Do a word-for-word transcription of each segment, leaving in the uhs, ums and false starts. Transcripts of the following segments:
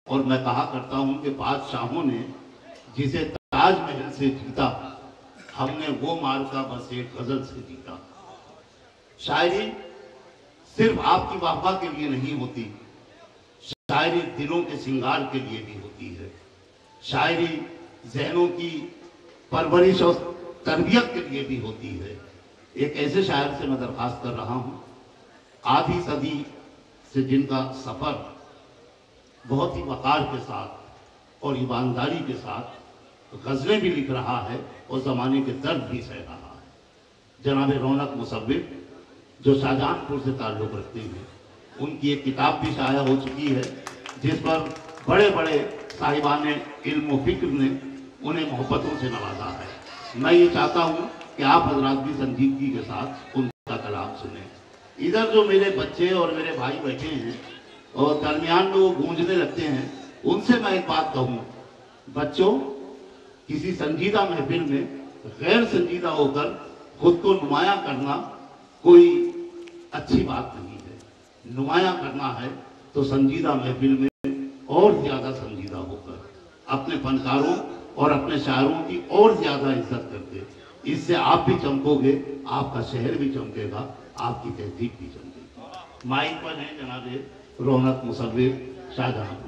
और मैं कहा करता हूं कि बादशाहों ने जिसे ताजमहल से जीता, हमने वो मार्का बस एक गजल से जीता। शायरी सिर्फ आपकी वाहवाह के लिए नहीं होती, शायरी दिलों के श्रृंगार के लिए भी होती है। शायरी ज़हनों की परवरिश और तरबियत के लिए भी होती है। एक ऐसे शायर से मैं दरख्वास्त कर रहा हूँ, आधी सदी से जिनका सफ़र बहुत ही वक़ार के साथ और ईमानदारी के साथ गज़लें भी लिख रहा है और ज़माने के दर्द भी सह रहा है, जनाब रौनक मुसव्विर, जो शाहजहांपुर से ताल्लुक़ रखते हैं। उनकी एक किताब भी शाया हो चुकी है जिस पर बड़े बड़े साहिबाने इल्म व फिक्र ने उन्हें मोहब्बतों से नवाजा है। मैं ये चाहता हूँ कि आप हजरात भी संजीदगी के साथ उनका कलाम सुने। इधर जो मेरे बच्चे और मेरे भाई बैठे हैं और दरमियान में वो गूंजने लगते हैं, उनसे मैं एक बात कहूँ, बच्चों, किसी संजीदा महफिल में गैर संजीदा होकर खुद को नुमायां करना कोई अच्छी बात नहीं है। नुमायां करना है तो संजीदा महफिल में और ज़्यादा संजीदा होकर अपने फनकारों और अपने शायरों की और ज़्यादा इज्जत करके, इससे आप भी चमकोगे, आपका शहर भी चमकेगा, आपकी तहजीब भी चमकेगी। माइक पर है जनाब रौनक मुसव्विर, शाहजहांपुर।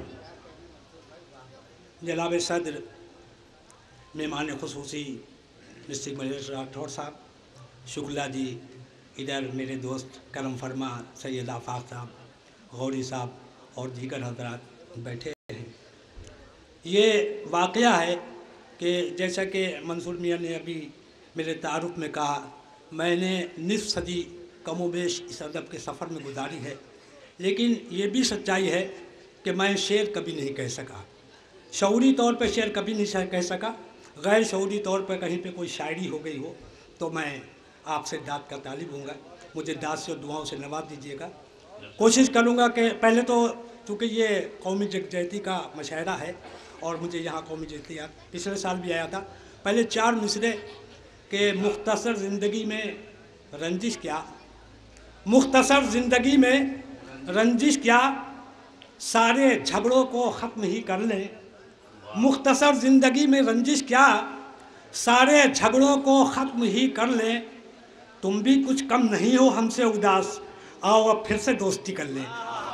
जनाब सदर, मेहमान खुसूसी मिस्टर महेश राठौर साहब, शुक्ला जी, इधर मेरे दोस्त करम फरमा सैयद आफाक साहब, गौरी साहब और दीगर हजरात बैठे हैं। ये वाक़या है कि जैसा कि मंसूर मियाँ ने अभी मेरे तारुफ में कहा, मैंने निस्फ सदी कमोबेश इस अदब के सफ़र में गुजारी है, लेकिन ये भी सच्चाई है कि मैं शेर कभी नहीं कह सका। शऊरी तौर पर शेर कभी नहीं कह सका। गैर शऊरी तौर पर कहीं पे कोई शायरी हो गई हो तो मैं आपसे दाद का तालिब हूँगा, मुझे दाद से और दुआओं से नवाज दीजिएगा। कोशिश करूँगा कि पहले तो चूँकि ये कौमी यकजहती का मशायरा है और मुझे यहाँ कौमी यकजहती पिछले साल भी आया था, पहले चार मिसरे के मुख्तसर ज़िंदगी में रंजिश क्या, मुख्तसर ज़िंदगी में रंजिश क्या, सारे झगड़ों को ख़त्म ही कर लें। मुख्तसर ज़िंदगी में रंजिश क्या, सारे झगड़ों को ख़त्म ही कर लें। तुम भी कुछ कम नहीं हो हमसे उदास, आओ अब फिर से दोस्ती कर लें।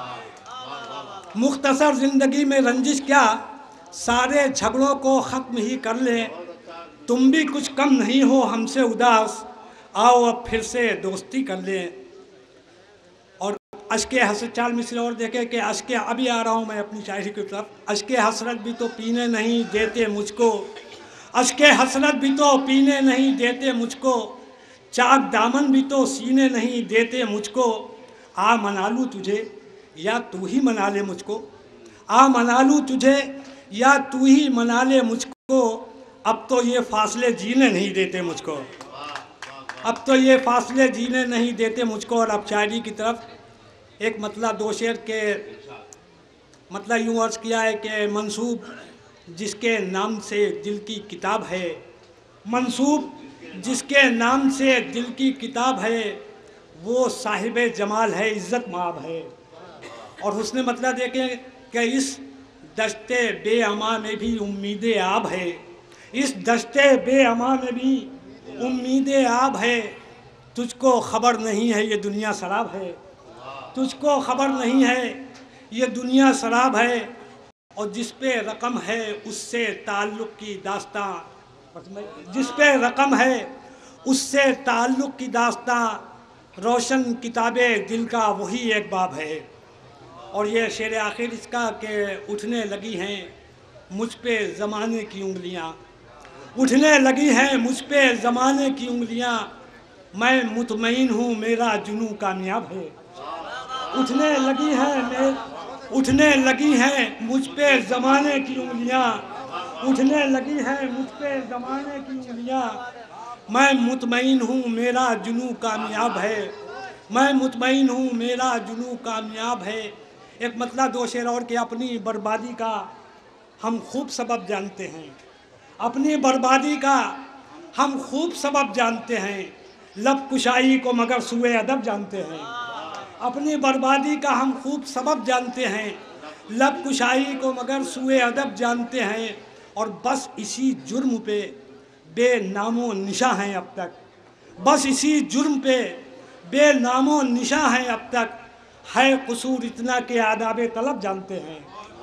मुख्तसर ज़िंदगी में रंजिश क्या, सारे झगड़ों को ख़त्म ही कर लें। तुम भी कुछ कम नहीं हो हमसे उदास, आओ अब फिर से दोस्ती कर लें। और अश्के हसरत, चार मिसरे और देखे कि अश्के, अभी आ रहा हूँ मैं अपनी शायरी की तरफ। अश्के हसरत भी तो पीने नहीं देते मुझको, अश्के हसरत भी तो पीने नहीं देते मुझको, चाक दामन भी तो सीने नहीं देते मुझको। आ मना लूँ तुझे या तू ही मना ले मुझको, आ मना लूँ तुझे या तू ही मना ले मुझको। अब तो ये फासले जीने नहीं देते मुझको, अब तो ये फासले जीने नहीं देते मुझको। और अब शायरी की तरफ एक मतलब दो शेर के मतलब यूँ अर्ज़ किया है कि मंसूब जिसके नाम से दिल की किताब है, मंसूब जिसके नाम से दिल की किताब है, वो साहिबे जमाल है, इज़्ज़त माब है। और उसने मतलब देखें कि इस दश्ते बेअमा में भी उम्मीदें आब है, इस दश्ते बेअमा में भी उम्मीदें आब है। तुझको ख़बर नहीं है ये दुनिया शराब है, तुझको ख़बर नहीं है ये दुनिया शराब है। और जिस पे रकम है उससे ताल्लुक़ की दास्तां, जिस पे रकम है उससे ताल्लुक़ की दास्तां, रोशन किताबे दिल का वही एक बाब है। और ये शेर आखिर इसका कि उठने लगी हैं मुझ पे ज़माने की उंगलियां, उठने लगी हैं मुझ पे ज़माने की उंगलियां, मैं मुतमईन हूँ मेरा जुनू कामयाब है। उठने लगी हैं मैं उठने लगी हैं मुझ पे ज़माने की उंगलियां, उठने लगी हैं मुझ पे ज़माने की उंगलियां, मैं मुतमईन हूँ मेरा जुनू कामयाब है, मैं मुतमईन हूँ मेरा जुनू कामयाब है। एक मतलब दो शेर और कि अपनी बर्बादी का हम खूब सबब जानते हैं, अपनी बर्बादी का हम खूब सबब जानते हैं, लब कुशाई को मगर सुए अदब जानते हैं। अपनी बर्बादी का हम खूब सबब जानते हैं, लब कुशाई को मगर सुए अदब जानते हैं, और बस इसी जुर्म पे बेनामो निशा हैं अब तक। बस इसी जुर्म पे बेनामो निशा हैं अब तक, है कसूर इतना के आदाब तलब जानते हैं।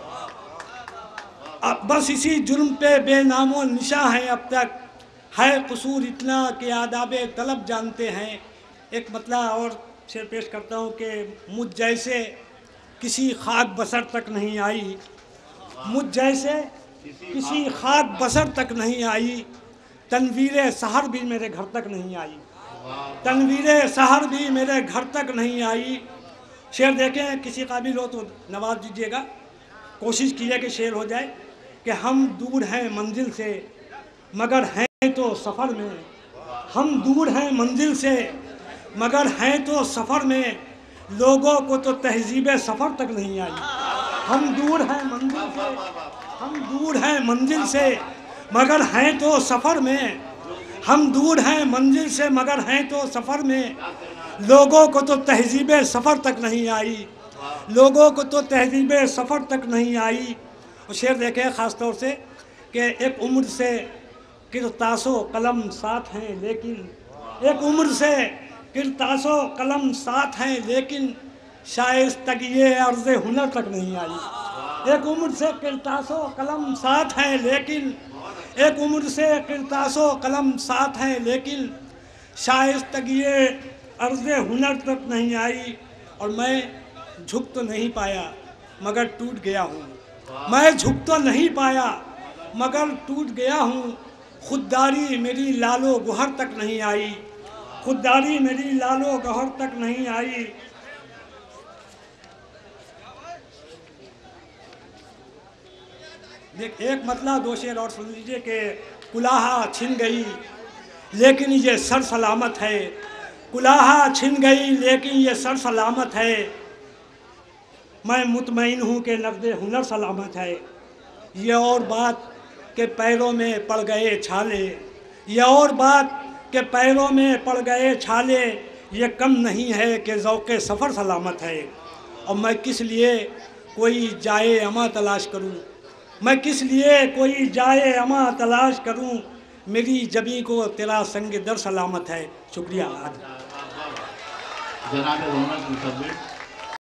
अब बस इसी जुर्म पे बेनामो निशा हैं अब तक, है कसूर इतना के आदाब तलब जानते हैं। एक मतलब और शेर पेश करता हूँ कि मुझ जैसे किसी खाक बसर तक नहीं आई, मुझ जैसे किसी खाक बसर तक नहीं आई, तनवीर सहर भी मेरे घर तक नहीं आई, तनवीर सहर भी मेरे घर तक नहीं आई। शेर देखें, किसी काबिल हो तो नवाज दीजिएगा, कोशिश कीजिए कि शेर हो जाए कि हम दूर हैं मंजिल से मगर हैं तो सफ़र में, हम दूर हैं मंजिल से मगर हैं तो सफ़र में, लोगों को तो तहजीब सफ़र तक नहीं आई। हम दूर हैं मंजिल से, हम दूर हैं मंजिल से मगर हैं तो सफ़र में, हम दूर हैं मंजिल से मगर हैं तो सफ़र में, लोगों को तो तहजीब सफ़र तक नहीं आई, लोगों को तो तहजीब सफ़र तक नहीं आई। और शेर देखें ख़ास तौर से कि एक उम्र से किरतासो कलम साथ हैं लेकिन, एक उम्र से किरतासो कलम साथ हैं लेकिन, शाइस्तगी अर्ज़ हुनर तक नहीं आई। एक उम्र से किरतासो कलम साथ हैं लेकिन, एक उम्र से किरतासो कलम साथ हैं लेकिन, शाइस्तगी अर्ज़ हुनर तक नहीं आई। और मैं झुक तो नहीं पाया मगर टूट गया हूँ, मैं झुक तो नहीं पाया मगर टूट गया हूँ, खुददारी मेरी लालो गुहर तक नहीं आई, खुददारी मेरी लालो गहर तक नहीं आई। देख एक मतलब दो शेर और सुन लीजिए कि कुलाहा छिन गई लेकिन ये सर सलामत है, कुलाहा छिन गई लेकिन ये सर सलामत है, मैं मुतमईन हूँ कि नक़्दे हुनर सलामत है। ये और बात के पैरों में पड़ गए छाले, ये और बात के पैरों में पड़ गए छाले, ये कम नहीं है कि ज़ौक़े सफ़र सलामत है। और मैं किस लिए कोई जाए अमा तलाश करूं, मैं किस लिए कोई जाए अमा तलाश करूं, मेरी जबी को तेरा संग दर सलामत है। शुक्रिया। जनाब रौनक मुसव्विर।